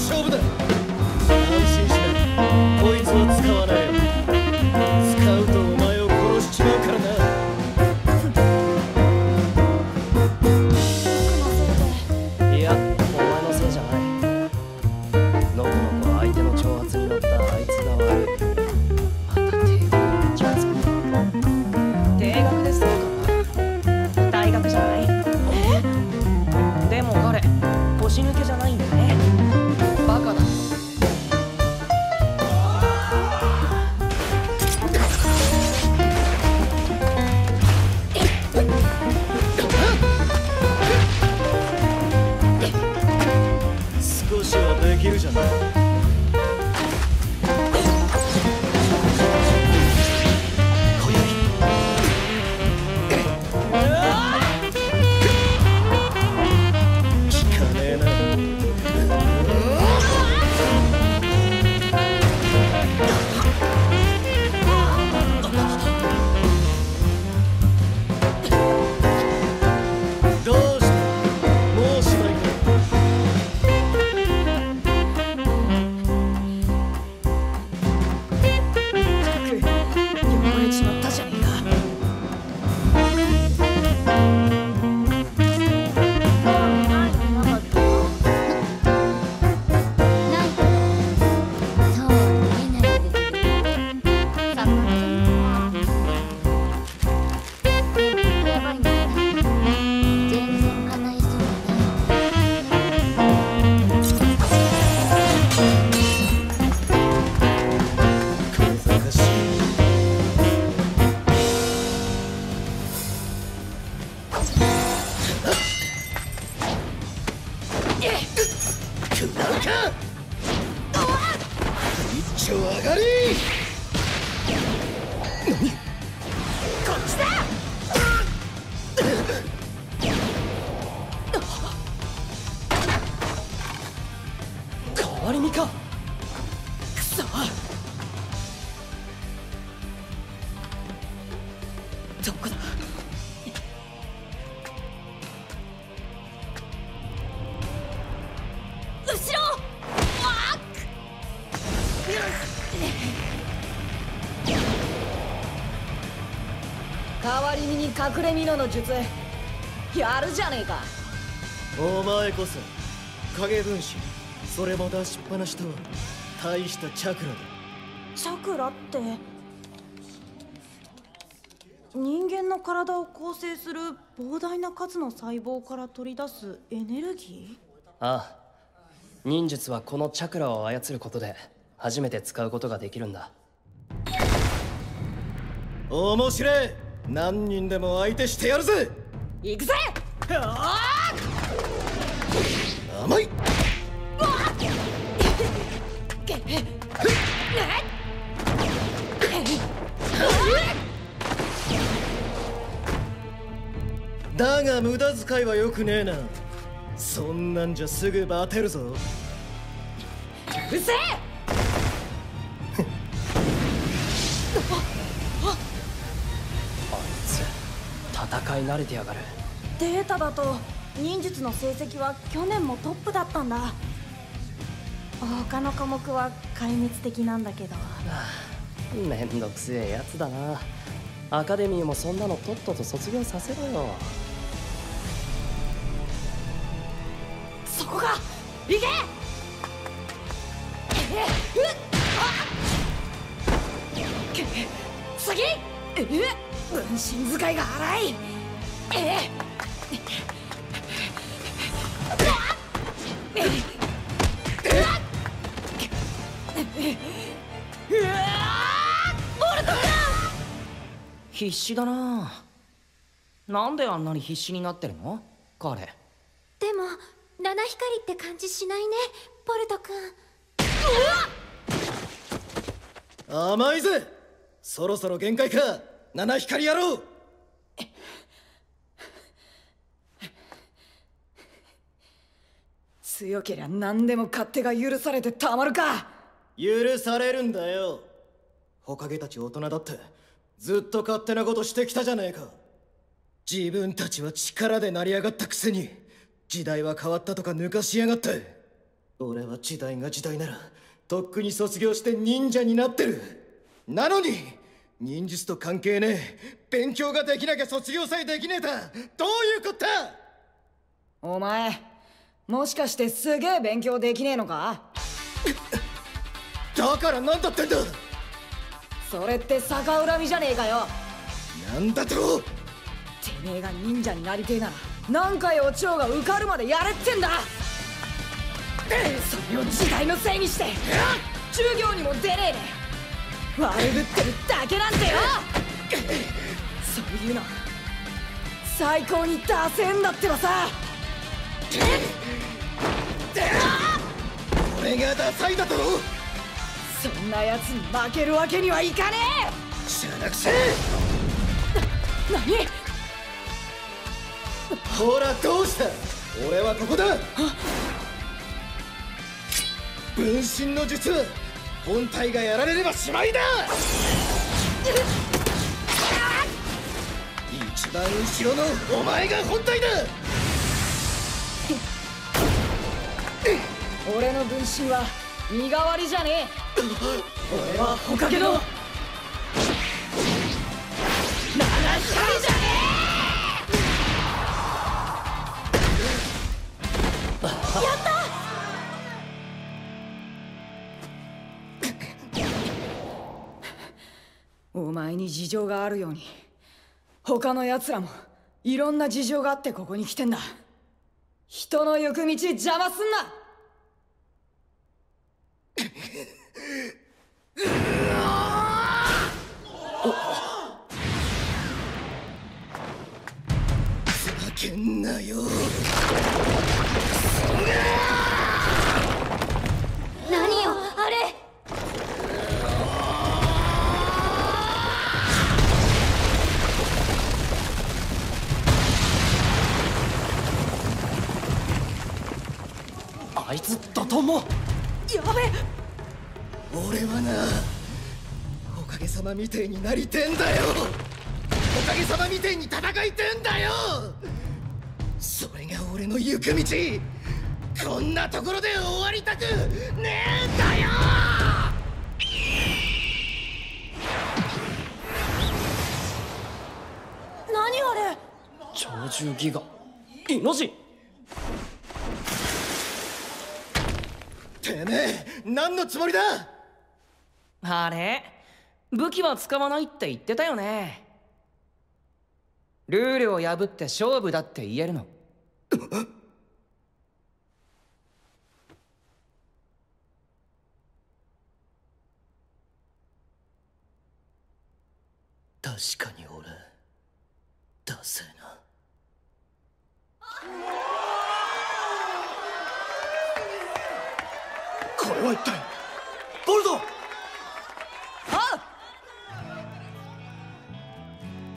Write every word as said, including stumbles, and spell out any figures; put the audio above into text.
勝負だ。安心しない。こいつは使わないよ。使うとお前を殺しちまうからな。 僕のせいで。いや、お前のせいじゃない。のこのこ相手の挑発に乗ったあいつが悪い。また定額になっちゃうぞ。 定額でそうかな。大学じゃない。え？でも彼腰抜けじゃないんだね。バカだ。 少しはできるじゃない。一丁上がり。 こっちだ。 変わり身か。 くそ。どこだ。後ろ。代わり身に隠れ身のの術やるじゃねえか。 お前こそ影分身、それも出しっぱなしとは大したチャクラだ。 チャクラって人間の体を構成する膨大な数の細胞から取り出すエネルギー？ ああ、忍術はこのチャクラを操ることで初めて使うことができるんだ。 面白い。何人でも相手してやるぜ。 行くぜ。 甘い。だが無駄遣いはよくねえな。そんなんじゃすぐバテるぞ。 うるせえ。 戦い慣れてやがる。 データだと忍術の成績は去年もトップだったんだ。他の科目は壊滅的なんだけど。 めんどくせえやつだな。アカデミーもそんなのとっとと卒業させろよ。 そこが行け。次。分身使いが荒い。え必死だな。なんであんなに必死になってるの彼。 でも七光って感じしないね、ボルト君。 甘いぜ。そろそろ限界か、七光野郎。 強けりゃ何でも勝手が許されてたまるか。 許されるんだよ。ほかげたち大人だってずっと勝手なことしてきたじゃねえか。自分たちは力で成り上がったくせに時代は変わったとか抜かしやがって。 俺は時代が時代ならとっくに卒業して忍者になってる。なのに忍術と関係ねえ、勉強ができなきゃ卒業さえできねえだ。どういうこった？ お前もしかしてすげえ勉強できねえのか？ だからなんだってんだ。 それって逆恨みじゃねえかよ。 なんだと？ てめえが忍者になりてえなら何回お蝶が受かるまでやれってんだ。それを時代のせいにして授業にも出ねえで悪ぶってるだけなんてよ。そういうの最高にダセえんだってばさ。 俺がダサいだと？ そんな奴に負けるわけにはいかねえ。 しゃらくせえ。 な、何？ ほらどうした？俺はここだ。分身の術、本体がやられればしまいだ。一番後ろのお前が本体だ。 俺の分身は身代わりじゃねえ。俺はほかげの七光じゃねえ。やった。お前に事情があるように他の奴らもいろんな事情があってここに来てんだ。人の行く道邪魔すんな。 ふざけんなよ。 何よあれ。 あいつドトンも。 やべえ。 俺はな、おかげさまみてえになりてんだよ。おかげさまみてえに戦いてんだよ。それが俺の行く道。こんなところで終わりたくねえんだよ。 何あれ。 鳥獣ギガイノジ。 てめえ何のつもりだ。 あれ武器は使わないって言ってたよね。ルールを破って勝負だって言えるの？ 確かに俺ダセえな。これは一体ボルト。